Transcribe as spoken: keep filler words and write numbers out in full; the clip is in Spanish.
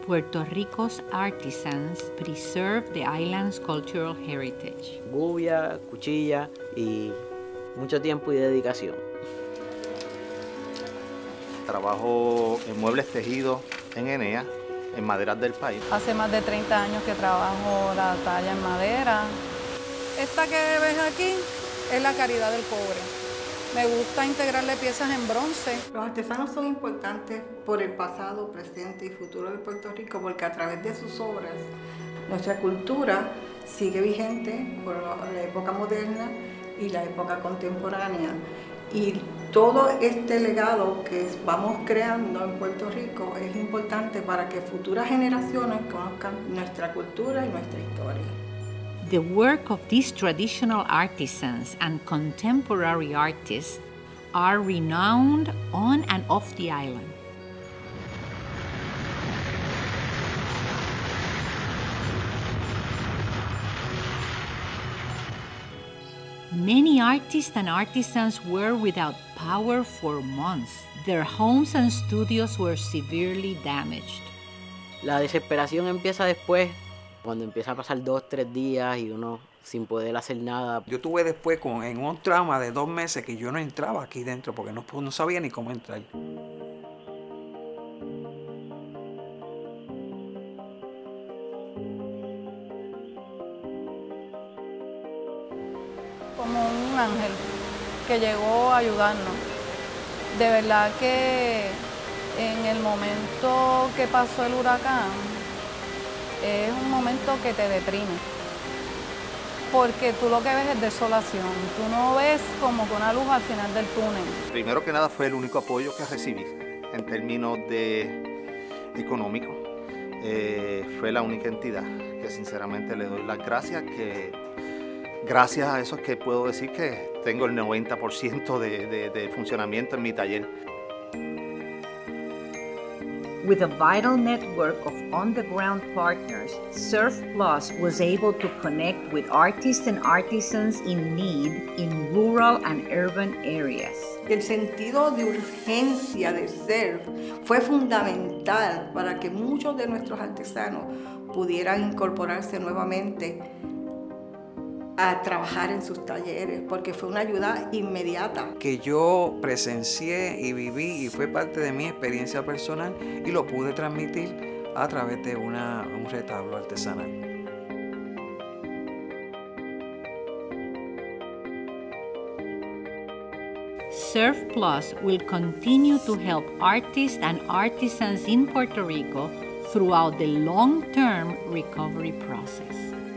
Puerto Rico's artisans preserve the island's cultural heritage. Gubia, cuchilla y mucho tiempo y dedicación. Trabajo en muebles tejidos en Enea, en maderas del país. Hace más de treinta años que trabajo la talla en madera. Esta que ves aquí es la caridad del cobre. Me gusta integrarle piezas en bronce. Los artesanos son importantes por el pasado, presente y futuro de Puerto Rico porque a través de sus obras nuestra cultura sigue vigente por la época moderna y la época contemporánea. Y todo este legado que vamos creando en Puerto Rico es importante para que futuras generaciones conozcan nuestra cultura y nuestra historia. The work of these traditional artisans and contemporary artists are renowned on and off the island. Many artists and artisans were without power for months. Their homes and studios were severely damaged. La desesperación empieza después, cuando empieza a pasar dos, tres días y uno sin poder hacer nada. Yo tuve después con, en un trauma de dos meses que yo no entraba aquí dentro porque no, no sabía ni cómo entrar. Como un ángel que llegó a ayudarnos. De verdad que en el momento que pasó el huracán, es un momento que te deprime, porque tú lo que ves es desolación, tú no ves como con una luz al final del túnel. Primero que nada fue el único apoyo que recibí en términos de económico. Eh, fue la única entidad que sinceramente le doy las gracias, que gracias a eso es que puedo decir que tengo el noventa por ciento de, de, de funcionamiento en mi taller. With a vital network of on-the-ground partners, SurfPlus was able to connect with artists and artisans in need in rural and urban areas. El sentido de urgencia del surf fue fundamental para que muchos de nuestros artesanos pudieran incorporarse nuevamente a trabajar en sus talleres, porque fue una ayuda inmediata. Que yo presencié y viví y fue parte de mi experiencia personal y lo pude transmitir a través de una, un retablo artesanal. SurfPlus will continue to help artists and artisans in Puerto Rico throughout the long-term recovery process.